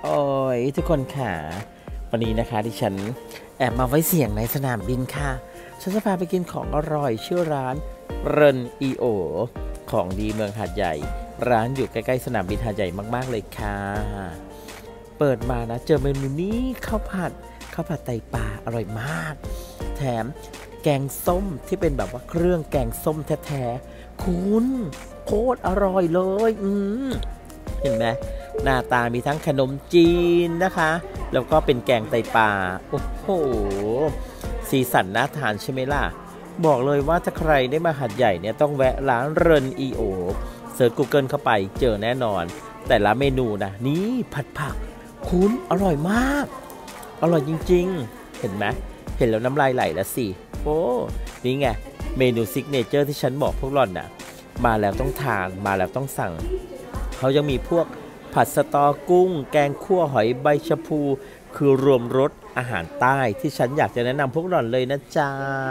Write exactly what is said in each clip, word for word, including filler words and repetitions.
โอ้ยทุกคนค่ะวันนี้นะคะที่ฉันแอบมาไว้เสียงในสนามบินค่ะฉันจะพาไปกินของอร่อยชื่อร้านเรินอีโอของดีเมืองหาดใหญ่ร้านอยู่ใกล้ๆสนามบินหาดใหญ่มากๆเลยค่ะเปิดมานะเจอเมนูนี้ข้าวผัดข้าวผัดไตปลาอร่อยมากแถมแกงส้มที่เป็นแบบว่าเครื่องแกงส้มแท้ๆคุณโคตรอร่อยเลยอืมเห็นไหมหน้าตามีทั้งขนมจีนนะคะแล้วก็เป็นแกงไตปลาโอ้โหสีสันน่าทานใช่ไหมล่ะบอกเลยว่าถ้าใครได้มาหาดใหญ่เนี่ยต้องแวะร้านเรินอีโอเสิร์ช Google เข้าไปเจอแน่นอนแต่ละเมนูนะนี่ผัดผักคุณอร่อยมากอร่อยจริงๆเห็นไหมเห็นแล้วน้ำลายไหลแล้วสิโอ้นี่ไงเมนูซิกเนเจอร์ที่ฉันบอกพวกหล่อนน่ะมาแล้วต้องทานมาแล้วต้องสั่งเขายังมีพวกผัดสตอกุ้งแกงคั่วหอยใบชะพูคือรวมรสอาหารใต้ที่ฉันอยากจะแนะนำพวกหล่อนเลยนะจ๊ะ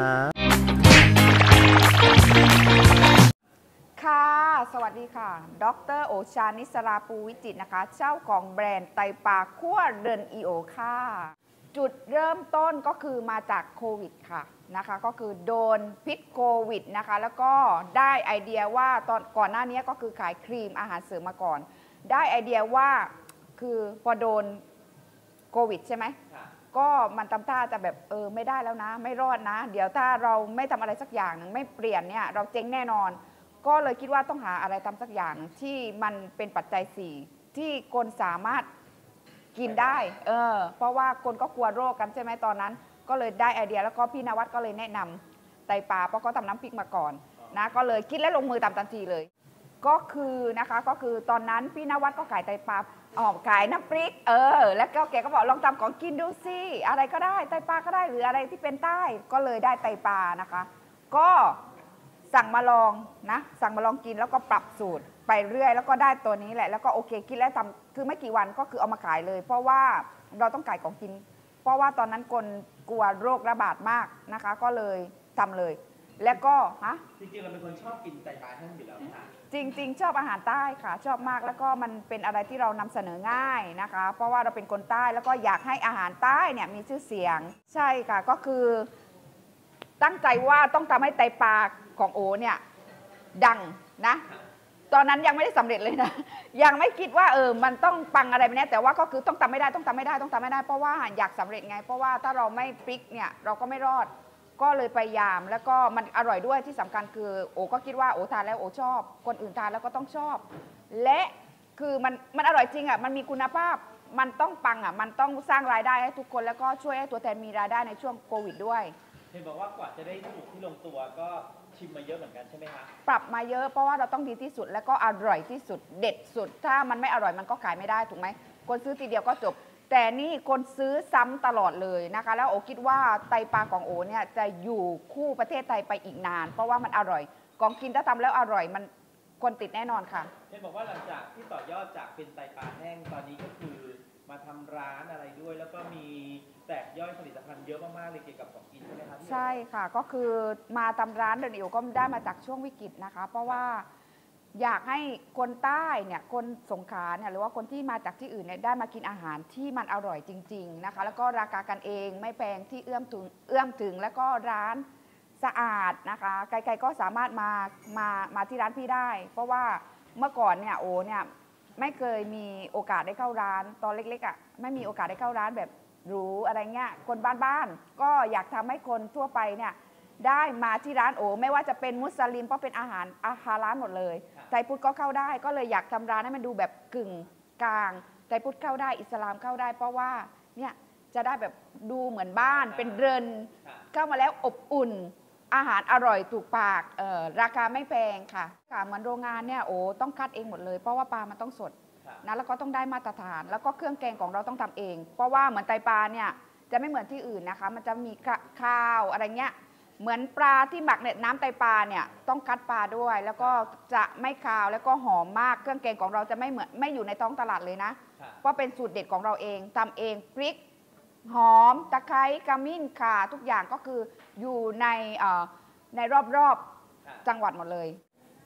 ค่ะสวัสดีค่ะดร.โอชานิสราปูวิจิตนะคะเจ้าของแบรนด์ไตปลาคั่วเรินอีโอค่ะจุดเริ่มต้นก็คือมาจากโควิดค่ะนะคะก็คือโดนพิษโควิดนะคะแล้วก็ได้ไอเดียว่าตอนก่อนหน้านี้ก็คือขายครีมอาหารเสริมมาก่อนได้ไอเดียว่าคือพอโดนโควิดใช่ไหมก็มันทำท่าจะแบบเออไม่ได้แล้วนะไม่รอดนะเดี๋ยวถ้าเราไม่ทำอะไรสักอย่างหนึ่งไม่เปลี่ยนเนี่ยเราเจ๊งแน่นอนก็เลยคิดว่าต้องหาอะไรทำสักอย่างที่มันเป็นปัจจัยสี่ที่คนสามารถกินได้เออเพราะว่าคนก็กลัวโรคกันใช่ไหมตอนนั้นก็เลยได้ไอเดียแล้วก็พี่นวัดก็เลยแนะนำไตปลาเพราะเขาทำน้ำพริกมาก่อนนะก็เลยคิดและลงมือตามทันทีเลยก็คือนะคะก็คือตอนนั้นพี่นวัดก็ขายไตปลาออกขายน้ำพริกเออแล้วก็แกก็บอกลองทำของกินดูสิอะไรก็ได้ไตปลาก็ได้หรืออะไรที่เป็นใต้ก็เลยได้ไตปลานะคะก็สั่งมาลองนะสั่งมาลองกินแล้วก็ปรับสูตรไปเรื่อยแล้วก็ได้ตัวนี้แหละแล้วก็โอเคกินแล้วทำคือไม่กี่วันก็คือเอามาขายเลยเพราะว่าเราต้องขายของกินเพราะว่าตอนนั้นคนกลัวโรคระบาดมากนะคะก็เลยทำเลยแล้วก็ฮะจริงๆเราเป็นคนชอบกินไตปลาแห้งอยู่แล้วค่ะจริงๆชอบอาหารใต้ค่ะชอบมากแล้วก็มันเป็นอะไรที่เรานำเสนอง่ายนะคะเพราะว่าเราเป็นคนใต้แล้วก็อยากให้อาหารใต้เนี่ยมีชื่อเสียงใช่ค่ะก็คือตั้งใจว่าต้องทำให้ไตปลาของโอเนี่ยดังนะตอนนั้นยังไม่ได้สำเร็จเลยนะยังไม่คิดว่าเออมันต้องปังอะไรแบบนี้แต่ว่าก็คือต้องทำไม่ได้ต้องทำไม่ได้ต้องทำไม่ได้เพราะว่าอยากสำเร็จไงเพราะว่าถ้าเราไม่พลิกเนี่ยเราก็ไม่รอดก็เลยพยายามแล้วก็มันอร่อยด้วยที่สำคัญคือโอก็คิดว่าโอทานแล้วโอชอบคนอื่นทานแล้วก็ต้องชอบและคือมันมันอร่อยจริงอ่ะมันมีคุณภาพมันต้องปังอ่ะมันต้องสร้างรายได้ให้ทุกคนแล้วก็ช่วยให้ตัวแทนมีรายได้ในช่วงโควิดด้วยเห็นบอกว่ากว่าจะได้สูตรที่ลงตัวก็ชิมมาเยอะเหมือนกันใช่ไหมคะปรับมาเยอะเพราะว่าเราต้องดีที่สุดแล้วก็อร่อยที่สุดเด็ดสุดถ้ามันไม่อร่อยมันก็ขายไม่ได้ถูกไหมคนซื้อทีเดียวก็จบแต่นี่คนซื้อซ้ำตลอดเลยนะคะแล้วโอคิดว่าไตปลาของโอเนี่ยจะอยู่คู่ประเทศไทยไปอีกนานเพราะว่ามันอร่อยของกินถ้าทำแล้วอร่อยมันคนติดแน่นอนค่ะเห็นบอกว่าหลังจากที่ต่อยอดจากเป็นไตปลาแห้งตอนนี้ก็คือมาทำร้านอะไรด้วยแล้วก็มีแตกย่อยผลิตภัณฑ์เยอะมากๆเลยเกี่ยวกับของกินใช่ไหมคะใช่ค่ะก็คือมาทำร้านเดินอิ๋วก็ได้มาจากช่วงวิกฤตนะคะเพราะว่าอยากให้คนใต้เนี่ยคนสงขลาเนี่ยหรือว่าคนที่มาจากที่อื่นเนี่ยได้มากินอาหารที่มันอร่อยจริงๆนะคะแล้วก็ราคากันเองไม่แพงที่เอื้อมถึงเอื้อมถึงแล้วก็ร้านสะอาดนะคะใครๆก็สามารถมามามาที่ร้านพี่ได้เพราะว่าเมื่อก่อนเนี่ยโอ้เนี่ยไม่เคยมีโอกาสได้เข้าร้านตอนเล็กๆอ่ะไม่มีโอกาสได้เข้าร้านแบบหรูอะไรเงี้ยคนบ้านๆก็อยากทำให้คนทั่วไปเนี่ยได้มาที่ร้านโอไม่ว่าจะเป็นมุสลิมเพราะเป็นอาหารอาหารร้านหมดเลยไทยพุทธก็เข้าได้ก็เลยอยากทำร้านให้มันดูแบบกึ่งกลางไทยพุทธเข้าได้อิสลามเข้าได้เพราะว่าเนี่ยจะได้แบบดูเหมือนบ้านเป็นเรือนเข้ามาแล้วอบอุ่นอาหารอร่อยถูกปากเอ่อราคาไม่แพงค่ะค่ะเหมือนโรงงานเนี่ยโอ้ต้องคัดเองหมดเลยเพราะว่าปลามันต้องสดนะแล้วก็ต้องได้มาตรฐานแล้วก็เครื่องแกงของเราต้องทำเองเพราะว่าเหมือนไตปลาเนี่ยจะไม่เหมือนที่อื่นนะคะมันจะมีข้าวอะไรเงี้ยเหมือนปลาที่หมักเนี่ยน้ำไตปลาเนี่ยต้องคัดปลาด้วยแล้วก็จะไม่คาวแล้วก็หอมมากเครื่องแกงของเราจะไม่เหมือนไม่อยู่ในท้องตลาดเลยนะเพราะเป็นสูตรเด็ดของเราเองทำเองพริกหอมตะไคร้ขมิ้นข่าทุกอย่างก็คืออยู่ในในรอบๆจังหวัดหมดเลย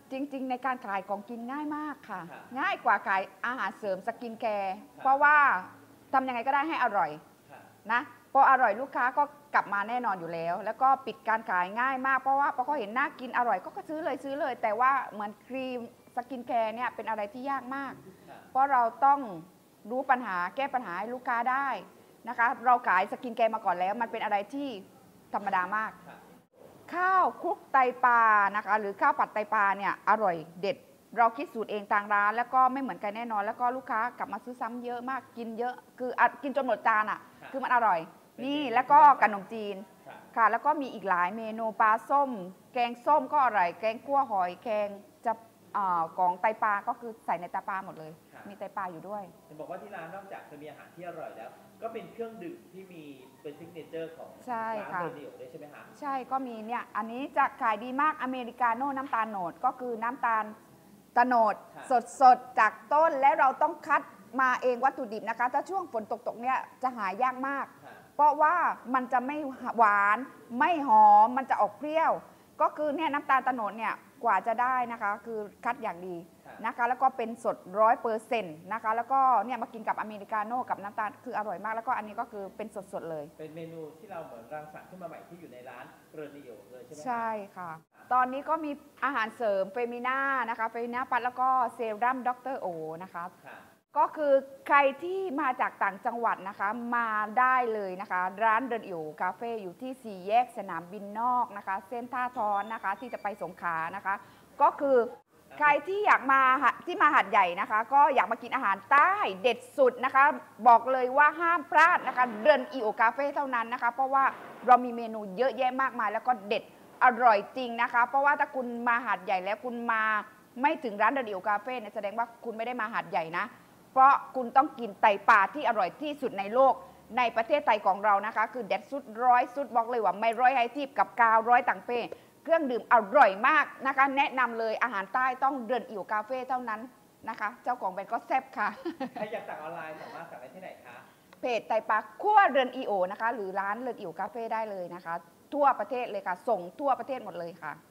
จริงๆในการขายของกินง่ายมากค่ะค่ะง่ายกว่าขายอาหารเสริมสกินแคร์เพราะว่าทำยังไงก็ได้ให้อร่อยค่ะนะพออร่อยลูกค้าก็กลับมาแน่นอนอยู่แล้ว แล้วก็ปิดการขายง่ายมากเพราะว่าพอเขาเห็นน่ากินอร่อยก็ก็ซื้อเลยซื้อเลย แต่ว่าเหมือนครีมสกินแคร์เนี่ยเป็นอะไรที่ยากมากค่ะเพราะเราต้องรู้ปัญหาแก้ปัญหาให้ลูกค้าได้นะคะ เราขายสกินแคร์มาก่อนแล้ว มันเป็นอะไรที่ธรรมดามากค่ะข้าวคลุกไตปลานะคะหรือข้าวผัดไตปลาเนี่ยอร่อยเด็ด เราคิดสูตรเองทางร้าน แล้วก็ไม่เหมือนกันแน่นอน แล้วก็ลูกค้ากลับมาซื้อซ้ำเยอะมากกินเยอะคืออะกินจนหมดจานอ่ะค่ะคือมันอร่อย นี่แล้วก็ขนมจีนค่ะค่ะ แล้วก็มีอีกหลายเมนูปลาส้ม แกงส้มก็อร่อยแกงคั่วหอยแกงจะอ่ากองไตปลาก็คือใส่ในไตปลาหมดเลยค่ะมีไตปลาอยู่ด้วยเห็นบอกว่าที่ร้านนอกจากจะมีอาหารที่อร่อยแล้ว ก็เป็นเครื่องดื่มที่มีเป็นซิกเนเจอร์ของใช่ร้านค่ะเรดิโอด้วยใช่ไหมคะใช่ก็มีเนี่ยอันนี้จะขายดีมากอเมริกาโน่น้ำตาลโหนดก็คือน้ำตาลตะโหนดค่ะสดสดๆจากต้นและเราต้องคัดมาเองวัตถุดิบนะคะ ถ้าช่วงฝนตกๆเนี่ยจะหายากมากค่ะเพราะว่ามันจะไม่หวานไม่หอมมันจะออกเปรี้ยว ก็คือเนี่ยน้ำตาลตะโหนดเนี่ยกว่าจะได้นะคะ คือคัดอย่างดีค่ะนะคะ แล้วก็เป็นสดร้อยเปอร์เซ็นต์นะคะแล้วก็เนี่ยมากินกับอเมริกาโน่กับน้ำตาลคืออร่อยมาก แล้วก็อันนี้ก็คือเป็นสดๆเลยเป็นเมนูที่เราเหมือนรังสรรค์ขึ้นมาใหม่ที่อยู่ในร้านเรดิโอเลยใช่ไหมคะใช่ค่ะ ตอนนี้ก็มีอาหารเสริมเฟมิน่านะคะเฟมิน่าปัดแล้วก็เซรั่มด็อกเตอร์โอนะคะค่ะก็คือใครที่มาจากต่างจังหวัดนะคะมาได้เลยนะคะ ร้านเดินอิ๋วคาเฟ่อยู่ที่สี่แยกสนามบินนอกนะคะ เส้นท่าทอนนะคะที่จะไปสงขลานะคะ ก็คือใครที่อยากมาหาที่มาหัดใหญ่นะคะ ก็อยากมากินอาหารใต้เด็ดสุดนะคะ บอกเลยว่าห้ามพลาดนะคะเดินอิ๋วคาเฟ่เท่านั้นนะคะ เพราะว่าเรามีเมนูเยอะแยะมากมาย แล้วก็เด็ดอร่อยจริงนะคะ เพราะว่าถ้าคุณมาหาดใหญ่แล้วคุณมาไม่ถึงร้านเดินอิ๋วคาเฟ่เนี่ยแสดงว่าคุณไม่ได้มาหาดใหญ่นะ เพราะคุณต้องกินไตปลาที่อร่อยที่สุดในโลกในประเทศไทยของเรานะคะ คือเด็ดสุดร้อยสุดบอกเลยว่าไม่ร้อยไฮทีบกับกาวร้อยต่างเป้เครื่องดื่มอร่อยมากนะคะ แนะนำเลยอาหารใต้ต้องเดินอิ๋วคาเฟ่เท่านั้นนะคะ เจ้าของแบรนด์ก็แซ่บค่ะใครอยากสั่งออนไลน์สามารถสั่งได้ที่ไหนคะเพจไตปลาคั่วเดินอีโอนะคะ หรือร้านเดินอิ๋วคาเฟ่ได้เลยนะคะ ทั่วประเทศเลยค่ะ ส่งทั่วประเทศหมดเลยค่ะ